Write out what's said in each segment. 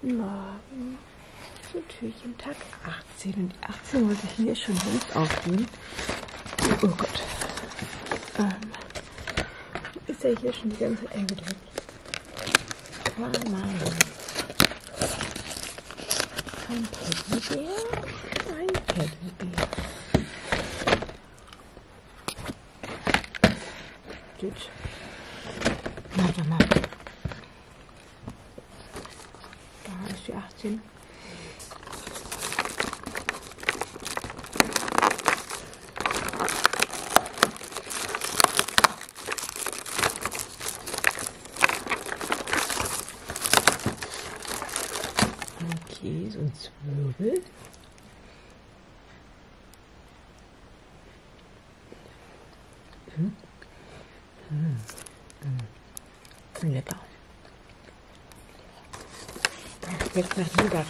Guten Morgen. So, Türchen, Tag 18. Und die 18 wollte ich hier schon längst aufnehmen. Oh Gott. Ist ja hier schon die ganze Zeit eingedrückt. Come on. Ein Teddybär. Ein Teddybär. Gut. Warte mal. Da ist die 18. Okay, so ein Zwirbel. Lecker. Jetzt nach Nougat.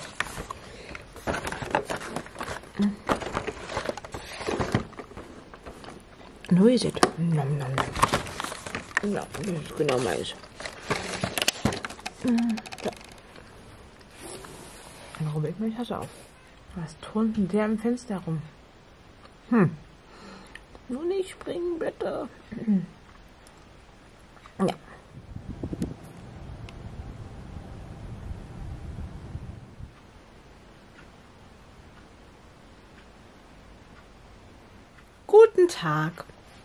Noiset. Nom, nom, nom. Ja, das ist genau meins. Ja. Dann rubbel ich meine Tasche auf. Was turnt denn der im Fenster rum? Nur nicht springen, bitte. Ja. Guten Tag.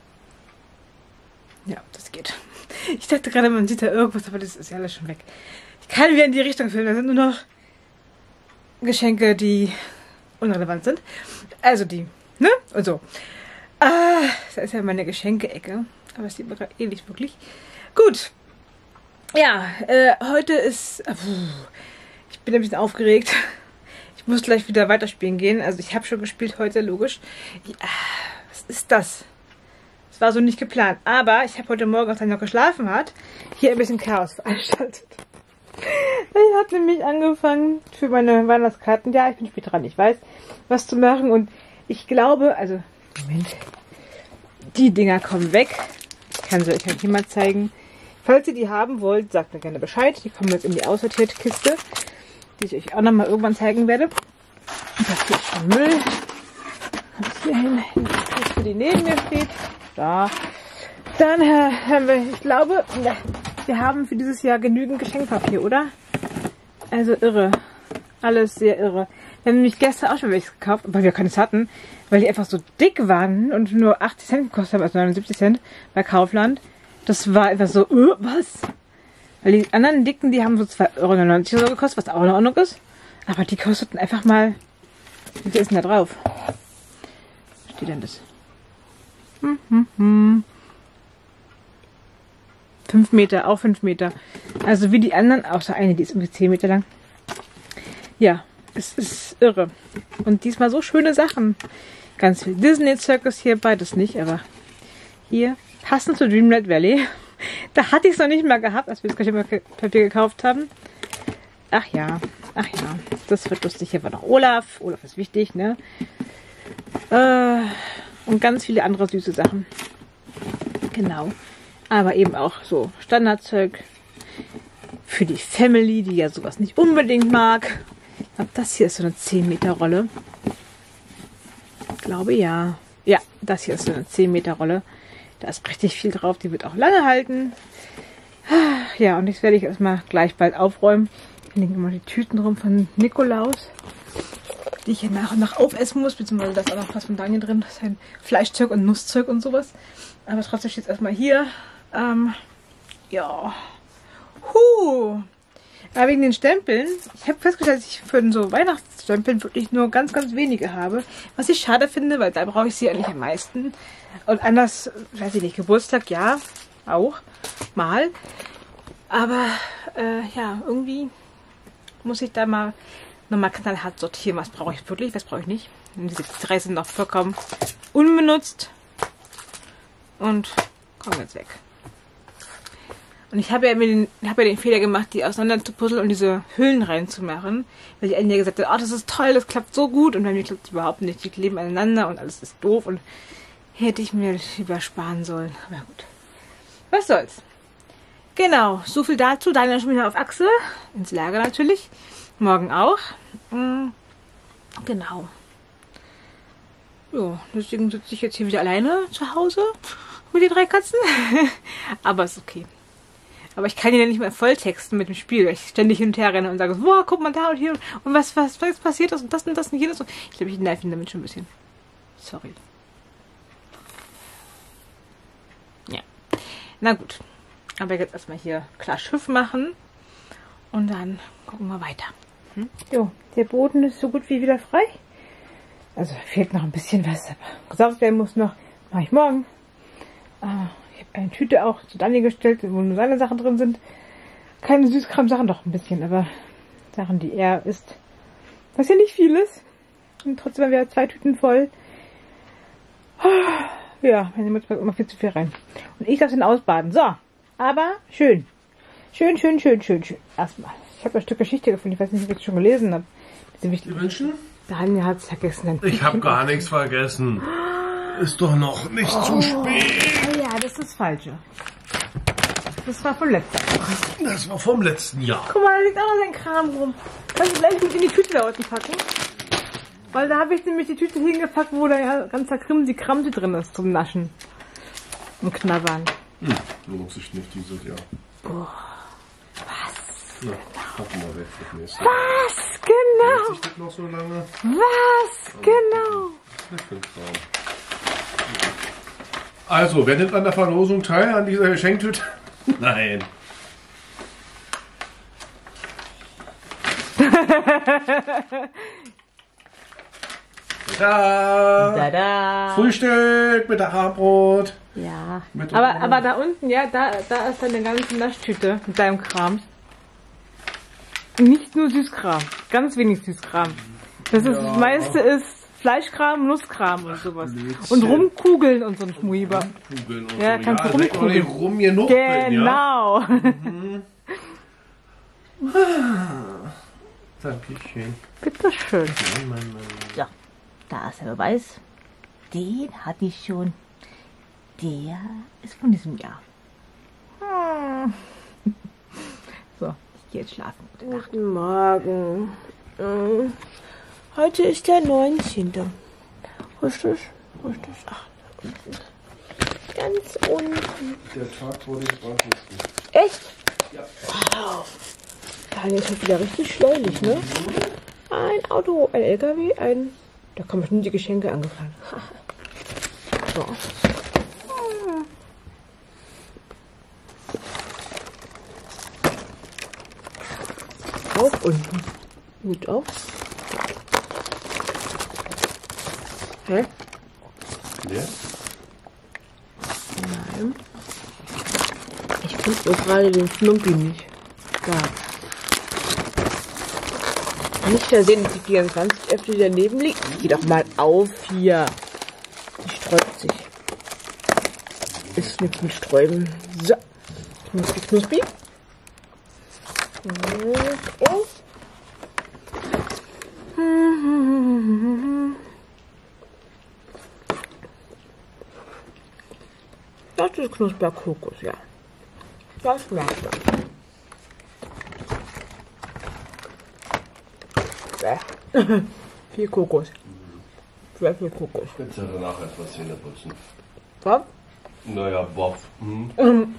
Ja, das geht. Ich dachte gerade, man sieht da irgendwas, aber das ist ja alles schon weg. Ich kann wieder in die Richtung filmen. Da sind nur noch Geschenke, die unrelevant sind. Also die, ne? Und so. Da ist ja meine Geschenke-Ecke. Aber es sieht mir gerade ähnlich wirklich. Gut. Ja, heute ist... ich bin ein bisschen aufgeregt. Ich muss gleich wieder weiterspielen gehen. Also ich habe schon gespielt heute, logisch. Ja, was ist das? Das war so nicht geplant. Aber ich habe heute Morgen, als er noch geschlafen hat, hier ein bisschen Chaos veranstaltet. Ich habe nämlich angefangen für meine Weihnachtskarten. Ja, ich bin spät dran, ich weiß, was zu machen. Und ich glaube, also, Moment, die Dinger kommen weg. Ich kann sie euch halt hier mal zeigen. Falls ihr die haben wollt, sagt mir gerne Bescheid. Die kommen jetzt in die aussortierte Kiste, die ich euch auch nochmal irgendwann zeigen werde. Das hier ist schon Müll. Das hier hin, in die Kiste, die neben mir steht. Da. Dann haben wir, ich glaube, wir haben für dieses Jahr genügend Geschenkpapier, oder? Also irre. Alles sehr irre. Wir haben nämlich gestern auch schon welches gekauft, weil wir keines hatten, weil die einfach so dick waren und nur 80 Cent gekostet haben, also 79 Cent bei Kaufland. Das war einfach so, was? Weil die anderen dicken, die haben so 2,99 € oder so gekostet, was auch in Ordnung ist. Aber die kosteten einfach mal, wie viel ist denn da drauf? Was steht denn das? 5 Meter, auch 5 Meter. Also wie die anderen, außer eine, die ist irgendwie 10 Meter lang. Ja, es ist irre. Und diesmal so schöne Sachen. Ganz viel Disney Circus hier, beides nicht, aber hier, passend zu Dreamlight Valley. Da hatte ich es noch nicht mal gehabt, als wir das Geschenkpapier gekauft haben. Ach ja, das wird lustig. Hier war noch Olaf. Olaf ist wichtig, ne? Und ganz viele andere süße Sachen. Genau. Aber eben auch so Standardzeug für die Family, die ja sowas nicht unbedingt mag. Ich glaube, das hier ist so eine 10 Meter Rolle. Ich glaube, ja. Ja, das hier ist so eine 10 Meter Rolle. Da ist richtig viel drauf. Die wird auch lange halten. Ja, und das werde ich erstmal gleich bald aufräumen. Hier liegen immer die Tüten rum von Nikolaus, die ich hier nach und nach aufessen muss. Beziehungsweise da ist auch noch was von Daniel drin. Das ist ein Fleischzeug und Nusszeug und sowas. Aber trotzdem steht es erstmal hier. Ja. Aber wegen den Stempeln, ich habe festgestellt, dass ich für so Weihnachtsstempeln wirklich nur ganz, ganz wenige habe. Was ich schade finde, weil da brauche ich sie eigentlich am meisten. Und anders, weiß ich nicht, Geburtstag, ja, auch mal. Aber ja, irgendwie muss ich da mal nochmal knallhart sortieren. Was brauche ich wirklich, was brauche ich nicht. Und diese 3 sind noch vollkommen unbenutzt. Und kommen jetzt weg. Und ich habe ja den Fehler gemacht, die auseinander zu puzzeln und diese Hüllen reinzumachen. Weil die Anja gesagt hat, oh, das ist toll, das klappt so gut. Und bei mir klappt es überhaupt nicht. Die kleben aneinander und alles ist doof. Und hätte ich mir übersparen sollen. Aber gut. Was soll's. Genau, so viel dazu. Daniel schon wieder auf Achse. Ins Lager natürlich. Morgen auch. Genau. Ja, deswegen sitze ich jetzt hier wieder alleine zu Hause mit den 3 Katzen. Aber ist okay. Aber ich kann die ja nicht mehr volltexten mit dem Spiel, weil ich ständig hin und her renne und sage, boah, guck mal da und hier und was passiert ist und das und jenes. Und ich glaube, ich nerv ihn damit schon ein bisschen. Sorry. Ja. Na gut. Aber jetzt erstmal hier klar Schiff machen und dann gucken wir weiter. Jo, der Boden ist so gut wie wieder frei. Also fehlt noch ein bisschen was, aber gesaugt werden muss noch. Mache ich morgen. Ich habe eine Tüte auch zu Daniel gestellt, wo nur seine Sachen drin sind. Keine Süßkram-Sachen, doch ein bisschen, aber Sachen, die er isst. Was ja nicht viel ist. Und trotzdem haben wir 2 Tüten voll. Ja, meine Mutter packt immer viel zu viel rein. Und ich darf den ausbaden. So, aber schön. Schön. Erstmal. Ich habe ein Stück Geschichte gefunden. Ich weiß nicht, ob ich es schon gelesen habe. Die Wünschen? Daniel hat es vergessen. Ich habe gar nichts vergessen. Ist doch noch nicht zu spät. Ja, das ist das Falsche. Das war vom letzten Jahr. Das war vom letzten Jahr. Guck mal, da liegt auch noch sein Kram rum. Kannst du gleich mit in die Tüte da unten packen? Weil da habe ich nämlich die Tüte hingepackt, wo da ja ganzer Kramse drin ist zum Naschen. Und Knabbern. Lohnt sich nicht dieses Jahr. Boah. Was? Na, packen wir weg das nächste. Was? Genau. Hält sich das noch so lange? Was? Genau. Ich find's Traum. Also, wer nimmt an der Verlosung teil, an dieser Geschenktüte? Nein. Tada! Frühstück mit Abendbrot. Ja. Aber da unten, ja, da ist dann eine ganze Naschtüte mit deinem Kram. Nicht nur Süßkram. Ganz wenig Süßkram. Das meiste ist Fleischkram, Nusskram und sowas. Blödsinn. Und Rumkugeln und so ein Schmuiber. Kugeln und Ja, so. kannst du Ja, leg rumkugeln. mal rum hier noch drin, Genau. ja? Dankeschön. Bitteschön. Mann. So, da ist der Beweis. Den hatte ich schon. Der ist von diesem Jahr. So, ich gehe jetzt schlafen. Gute Nacht. Guten Morgen. Heute ist der 19. Richtig? Ach, da unten. Ganz unten. Der Tag vor dem 20. Echt? Ja. Wow. Daniel ist halt wieder richtig schleunig, ne? Ein Auto, ein LKW, Da kommen bestimmt die Geschenke angefahren. So. Auf unten. Gut auf. Hä? Wer? Nein. Ich finde nur gerade den Schnumpi nicht. Da. Nicht versehen, dass die 24 öfter daneben liegt. Geh doch mal auf hier. Die sträubt sich. Ist nichts mit Sträuben. So. Knuspi. Oh. Das ist Knusperkokos, ja. Das merkt man. Viel Kokos. Sehr viel Kokos. Jetzt ja danach etwas Zähne putzen. Was? Naja, boff. Und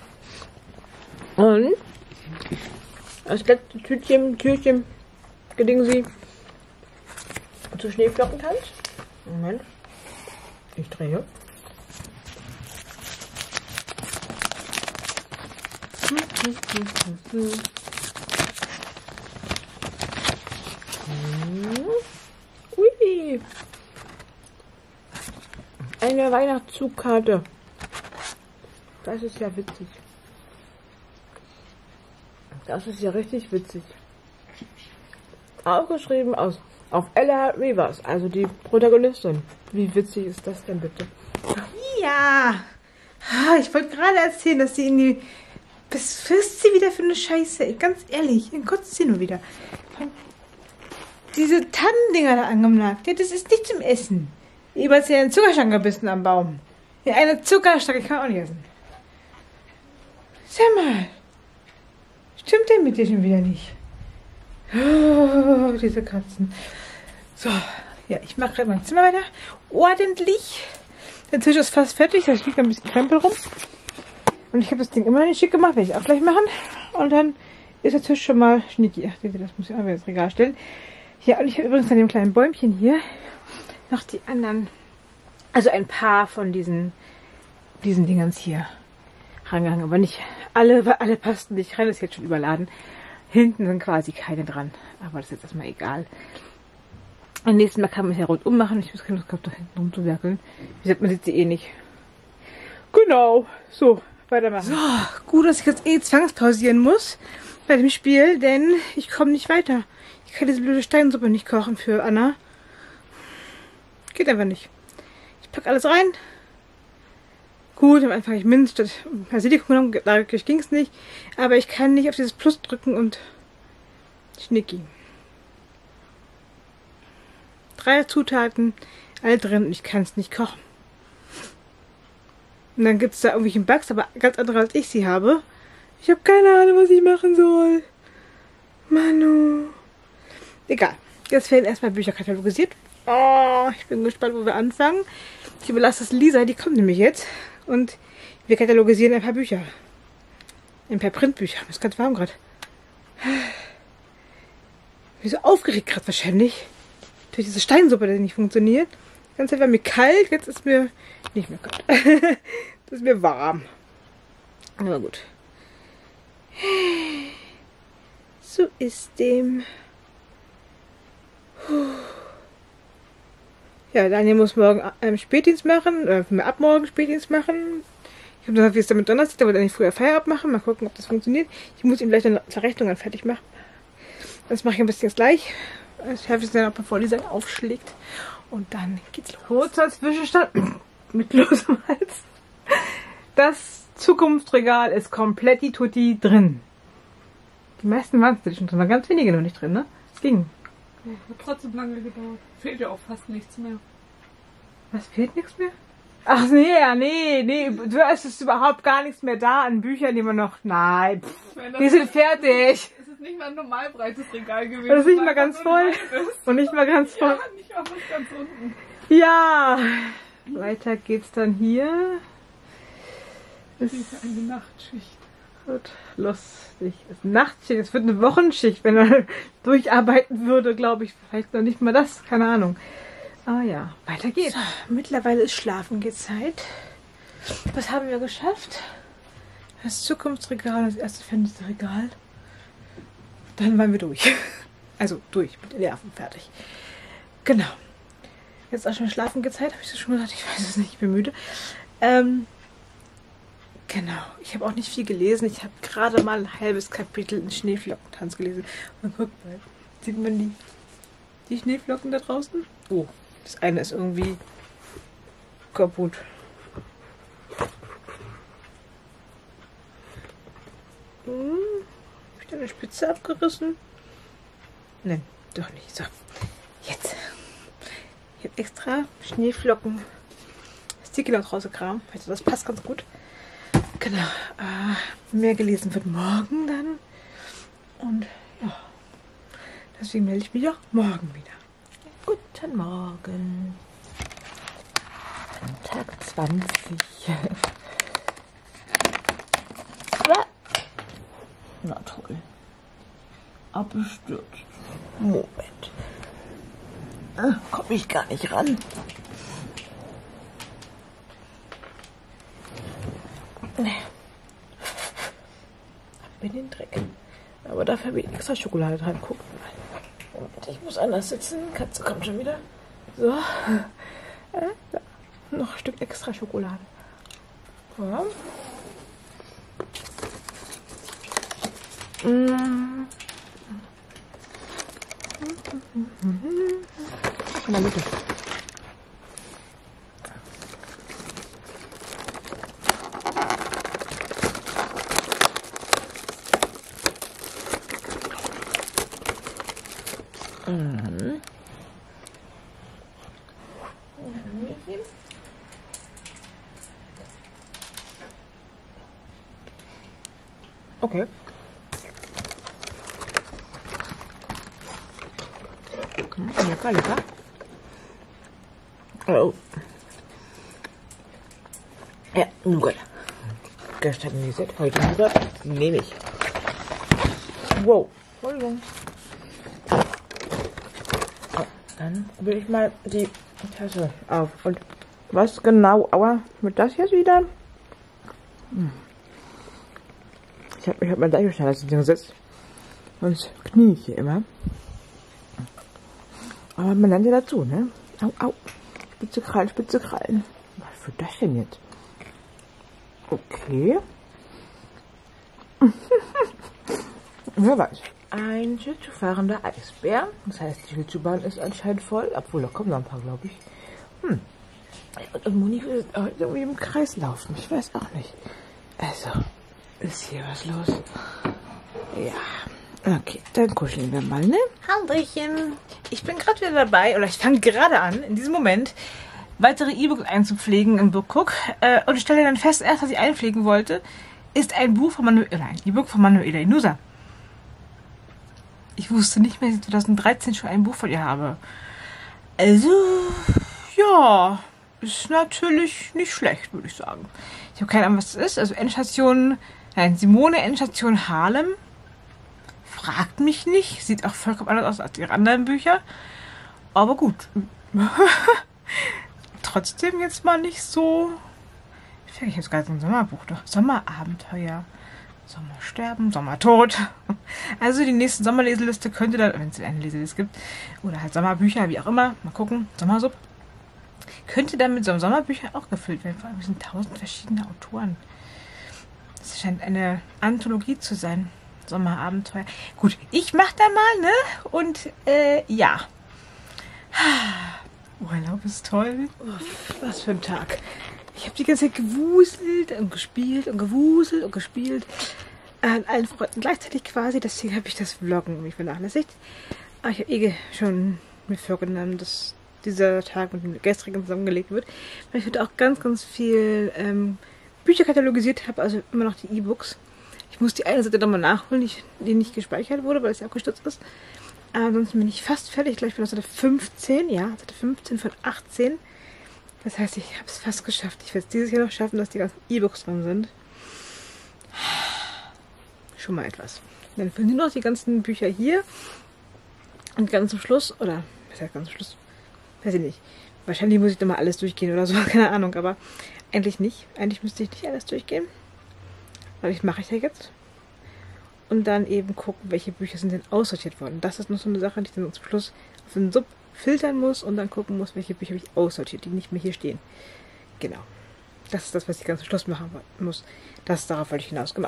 das letzte Türchen, gedingen Sie zu Schneeflockentanz. Moment. Ich drehe. Ui. Eine Weihnachtszugkarte. Das ist ja witzig. Das ist ja richtig witzig. Aufgeschrieben auf Ella Rivers, also die Protagonistin. Wie witzig ist das denn bitte? Ja. Ich wollte gerade erzählen, dass sie in die... Was frisst sie wieder für eine Scheiße? Ganz ehrlich, dann kotzt sie nur wieder. Diese Tannendinger da angenagt, ja, das ist nicht zum Essen. Lieber hat sie einen Zuckerstange gebissen am Baum. Ja, eine Zuckerstange kann auch nicht essen. Sag mal. Stimmt denn mit dir schon wieder nicht? Oh, diese Katzen. So, ja, ich mache gerade mein Zimmer weiter. Ordentlich. Der Tisch ist fast fertig, da liegt ein bisschen Krempel rum. Und ich habe das Ding immer noch nicht schick gemacht, werde ich auch gleich machen. Und dann ist der Tisch schon mal schnicki. Ach, das muss ich auch wieder ins Regal stellen. Ja, und ich habe übrigens an dem kleinen Bäumchen hier noch die anderen, also ein paar von diesen Dingens hier rangehangen. Aber nicht alle, weil alle passten nicht rein, das ist jetzt schon überladen. Hinten sind quasi keine dran. Aber das ist jetzt erstmal egal. Beim nächsten Mal kann man es ja rundum machen. Ich muss keine Lust gehabt, da hinten rumzuwerkeln. Wie gesagt, man sieht sie eh nicht. Genau. So, weitermachen. So, gut, dass ich jetzt eh zwangspausieren muss bei dem Spiel, denn ich komme nicht weiter. Ich kann diese blöde Steinsuppe nicht kochen für Anna. Geht einfach nicht. Ich packe alles rein. Gut, am Anfang habe ich Minz statt Basilikum genommen, dadurch ging es nicht. Aber ich kann nicht auf dieses Plus drücken und schnicki. 3 Zutaten, alle drin und ich kann es nicht kochen. Und dann gibt es da irgendwelche Bugs, aber ganz andere als ich sie habe. Ich habe keine Ahnung, was ich machen soll. Manu. Egal. Jetzt werden erstmal Bücher katalogisiert. Oh, ich bin gespannt, wo wir anfangen. Ich überlasse das Lisa, die kommt nämlich jetzt. Und wir katalogisieren ein paar Bücher. Ein paar Printbücher. Mir ist ganz warm gerade. Wie so aufgeregt gerade wahrscheinlich. Durch diese Steinsuppe, die nicht funktioniert. Die ganze Zeit war mir kalt, jetzt ist mir nicht mehr kalt. Das ist mir warm. Aber gut. So ist dem. Ja, Daniel muss morgen Spätdienst machen, ab morgen Spätdienst machen. Ich habe gesagt, wie es damit Donnerstag, der wollte eigentlich früher Feierabend machen. Mal gucken, ob das funktioniert. Ich muss ihm gleich eine Verrechnung fertig machen. Das mache ich ein bisschen jetzt gleich. Das schaffe ich dann auch, bevor Lisa aufschlägt. Und dann geht's los. Kurzer Zwischenstand mit losem Hals. Das Zukunftsregal ist komplett die Tutti drin. Die meisten waren es schon drin, waren ganz wenige noch nicht drin, ne? Es ging. Ja, hat trotzdem lange gedauert. Fehlt ja auch fast nichts mehr. Was, fehlt nichts mehr? Ach nee, es ist überhaupt gar nichts mehr da an Büchern, die man noch... Nein, die sind fertig. Es ist nicht mal ein normal breites Regal gewesen. Das ist nicht mal ganz voll. Und nicht mal ganz voll. Ja, nicht auch was ganz unten. Ja, weiter geht's dann hier. Das ist eine Nachtschicht. Wird lustig. Es ist Nachtschicht, es wird eine Wochenschicht, wenn er durcharbeiten würde, glaube ich. Vielleicht noch nicht mal das, keine Ahnung. Aber ja, weiter geht's. So, mittlerweile ist Schlafengehzeit. Was haben wir geschafft? Das Zukunftsregal, das erste Fensterregal. Dann waren wir durch. Also durch, mit den Nerven fertig. Genau. Jetzt auch schon Schlafengehzeit, habe ich das schon gesagt? Ich weiß es nicht, ich bin müde. Genau, ich habe auch nicht viel gelesen. Ich habe gerade mal ein halbes Kapitel in Schneeflockentanz gelesen. Und guck mal, sieht man die Schneeflocken da draußen? Oh, das eine ist irgendwie kaputt. Habe ich da eine Spitze abgerissen? Nein, doch nicht. So, jetzt. Ich habe extra Schneeflocken Sticky noch rausgekramt. Also das passt ganz gut. Genau. Mehr gelesen wird morgen dann. Und ja. Deswegen melde ich mich auch morgen wieder. Guten Morgen. Tag 20. Na toll. Abgestürzt. Moment. Komme ich gar nicht ran. Hab mir den Dreck. Aber dafür habe ich extra Schokolade dran. Guck mal. Und ich muss anders sitzen. Katze kommt schon wieder. So. Da. Noch ein Stück extra Schokolade. Ja. In der Mitte. Okay. Lecker, lecker. Oh. Ja, Nougat. Gestern Nougat, heute Nougat. Nehme ich. Wow. Entschuldigung. So, dann will ich mal die Tasse auf. Und was genau, aua, mit das jetzt wieder? Ich habe mich halt mal gleich geschnallt, als ich den gesetzt. Sonst knie ich hier immer. Aber man lernt ja dazu, ne? Au, au. Spitze Krallen, spitze Krallen. Was für das denn jetzt? Okay. Wer weiß. Ein Schlittschuh fahrender Eisbär. Das heißt, die Schlittschuhbahn ist anscheinend voll. Obwohl, da kommen noch ein paar, glaube ich. Und Moni will irgendwie im Kreis laufen. Ich weiß auch nicht. Also, ist hier was los? Ja. Okay, dann kuscheln wir mal, ne? Hallöchen. Ich bin gerade wieder dabei, oder ich fange gerade an, in diesem Moment, weitere E-Books einzupflegen im Bookcook. Und stelle dann fest, erst was ich einpflegen wollte, ist ein Buch von ein E-Book von Manuela Inusa. Ich wusste nicht mehr, dass ich 2013 schon ein Buch von ihr habe. Also, ja, ist natürlich nicht schlecht, würde ich sagen. Ich habe keine Ahnung, was das ist. Also Simone Endstation Harlem. Fragt mich nicht. Sieht auch vollkommen anders aus als ihre anderen Bücher. Aber gut. Trotzdem jetzt mal nicht so... Ich habe jetzt gerade so ein Sommerbuch. Doch. Sommerabenteuer. Sommersterben, Sommertod. Also die nächste Sommerleseliste könnte dann, wenn es eine Leseliste gibt, oder halt Sommerbücher, wie auch immer, mal gucken, Sommersub, könnte dann mit so einem Sommerbücher auch gefüllt werden. Vor allem sind 1000 verschiedene Autoren. Das scheint eine Anthologie zu sein. Sommerabenteuer. Gut, ich mach da mal, ne? Und, ja. Urlaub ist toll. Was für ein Tag. Ich habe die ganze Zeit gewuselt und gespielt und gewuselt und gespielt. An allen Freunden gleichzeitig quasi. Deswegen habe ich das Vloggen mich vernachlässigt. Aber ich habe schon mir vorgenommen, dass dieser Tag mit dem gestrigen zusammengelegt wird. Weil ich heute auch ganz, ganz viel Bücher katalogisiert habe. Also immer noch die E-Books. Ich muss die eine Seite nochmal nachholen, die nicht gespeichert wurde, weil es ja abgestürzt ist. Aber ansonsten bin ich fast fertig. Gleich bin ich auf Seite 15. Ja, Seite 15 von 18. Das heißt, ich habe es fast geschafft. Ich werde es dieses Jahr noch schaffen, dass die ganzen E-Books drin sind. Schon mal etwas. Dann fehlen nur noch die ganzen Bücher hier. Und ganz zum Schluss, oder was heißt ganz zum Schluss? Weiß ich nicht. Wahrscheinlich muss ich nochmal alles durchgehen oder so, keine Ahnung. Aber eigentlich nicht. Eigentlich müsste ich nicht alles durchgehen. Weil das mache ich ja jetzt. Und dann eben gucken, welche Bücher sind denn aussortiert worden. Das ist noch so eine Sache, die ich dann zum Schluss auf den Sub filtern muss und dann gucken muss, welche Bücher habe ich aussortiert, die nicht mehr hier stehen. Genau. Das ist das, was ich ganz zum Schluss machen muss. Darauf wollte ich hinaus. Genau.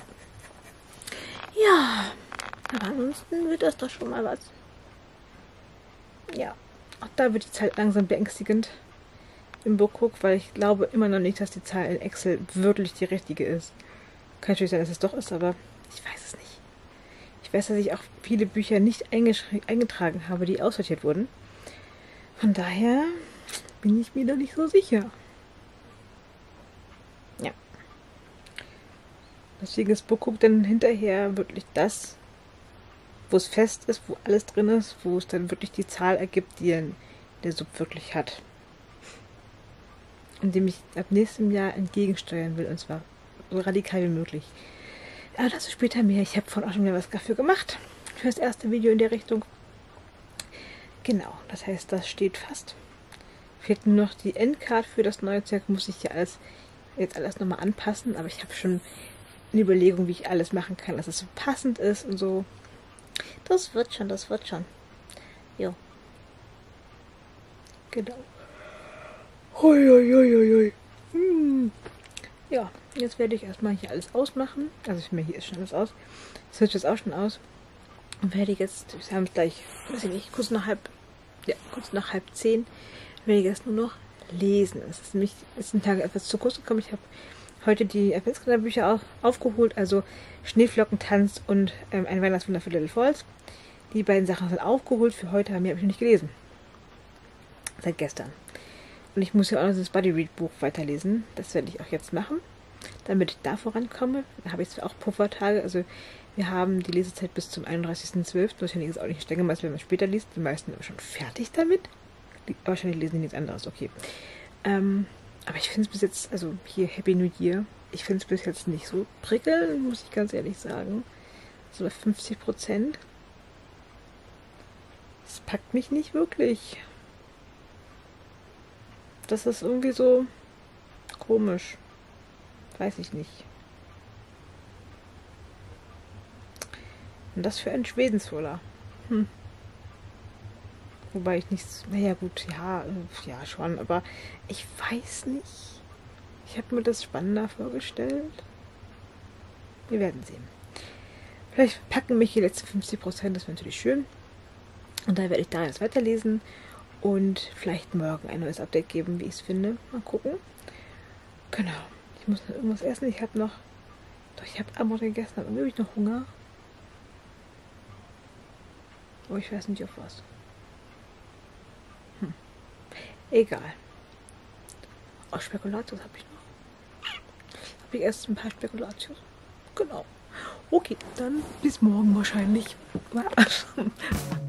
Ja, aber ansonsten wird das doch schon mal was. Ja, auch da wird die Zeit langsam beängstigend im Bookcook, weil ich glaube immer noch nicht, dass die Zahl in Excel wirklich die richtige ist. Kann natürlich sein, dass es doch ist, aber ich weiß es nicht. Ich weiß, dass ich auch viele Bücher nicht eingetragen habe, die aussortiert wurden. Von daher bin ich mir da nicht so sicher. Ja. Deswegen ist Bookcook dann hinterher wirklich das, wo es fest ist, wo alles drin ist, wo es dann wirklich die Zahl ergibt, die dann der Sub wirklich hat. Und dem ich ab nächstem Jahr entgegensteuern will, und zwar so radikal wie möglich. Aber dazu später mehr. Ich habe vorhin auch schon wieder was dafür gemacht. Für das erste Video in der Richtung. Genau, das heißt, das steht fast. Fehlt nur noch die Endcard für das neue Zeug. Muss ich ja jetzt alles nochmal anpassen. Aber ich habe schon eine Überlegung, wie ich alles machen kann, dass es so passend ist und so. Das wird schon, das wird schon. Jo. Genau. Hoi, hoi, hoi, hoi. Ja, jetzt werde ich erstmal hier alles ausmachen. Also ich meine, hier ist schon alles aus. Das hört jetzt auch schon aus. Und werde jetzt, wir haben es gleich, weiß ich nicht, kurz nach halb 10, werde ich jetzt nur noch lesen. Es ist nämlich letzten Tage etwas zu kurz gekommen. Ich habe heute die Adventskalender-Bücher auch aufgeholt, also Schneeflockentanz und ein Weihnachtswunder für Little Falls. Die beiden Sachen sind aufgeholt. Für heute habe ich noch nicht gelesen. Seit gestern. Und ich muss ja auch noch das Buddy-Read-Buch weiterlesen. Das werde ich auch jetzt machen, damit ich da vorankomme. Da habe ich zwar auch Puffertage, also Wir haben die Lesezeit bis zum 31.12. Wahrscheinlich ist auch nicht streng, als wenn man später liest. Die meisten sind schon fertig damit. Wahrscheinlich lesen die nichts anderes, okay. Aber ich finde es bis jetzt, also hier Happy New Year, ich finde es bis jetzt nicht so prickelnd, muss ich ganz ehrlich sagen. So bei 50%. Das packt mich nicht wirklich. Das ist irgendwie so komisch. Weiß ich nicht. Und das für ein Schwedensfuller. Wobei ich nichts. Naja, gut, ja, ja, schon, aber ich weiß nicht. Ich habe mir das spannender vorgestellt. Wir werden sehen. Vielleicht packen mich die letzten 50%, das wäre natürlich schön. Und da werde ich da jetzt weiterlesen und vielleicht morgen ein neues Update geben, wie ich es finde. Mal gucken. Genau. Ich muss noch irgendwas essen. Ich habe noch. Doch, ich habe Abend gegessen, aber irgendwie habe ich noch Hunger. Aber ich weiß nicht auf was. Egal. Oh, Spekulatius habe ich noch. Habe ich erst ein paar Spekulatius. Genau. Okay, dann bis morgen wahrscheinlich.